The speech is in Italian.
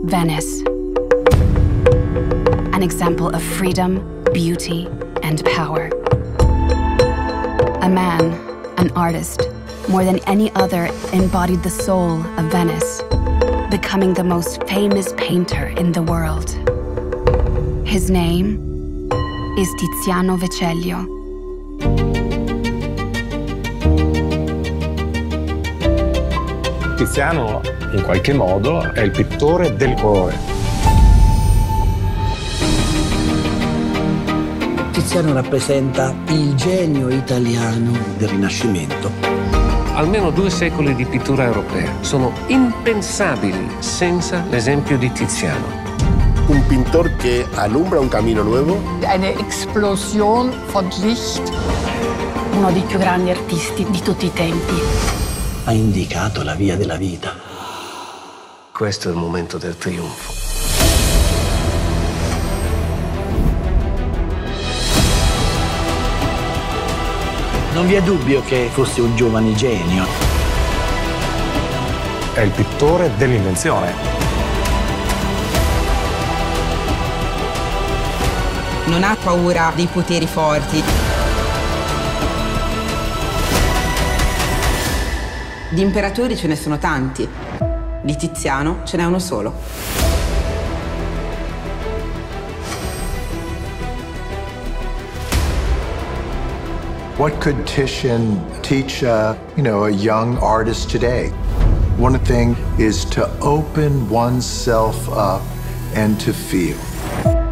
Venice. An example of freedom, beauty, and power. A man, an artist, more than any other embodied the soul of Venice, becoming the most famous painter in the world. His name is Tiziano Vecellio. Tiziano, in qualche modo, è il pittore del colore. Tiziano rappresenta il genio italiano del Rinascimento. Almeno 2 secoli di pittura europea sono impensabili senza l'esempio di Tiziano. Un pintor che alumbra un cammino nuovo. Eine Explosion von Licht. Uno dei più grandi artisti di tutti i tempi. Ha indicato la via della vita. Questo è il momento del trionfo. Non vi è dubbio che fosse un giovane genio. È il pittore dell'invenzione. Non ha paura dei poteri forti. Di imperatori ce ne sono tanti. Di Tiziano ce n'è uno solo. What could Titian teach, a young artist today? One thing is to open oneself up and to feel.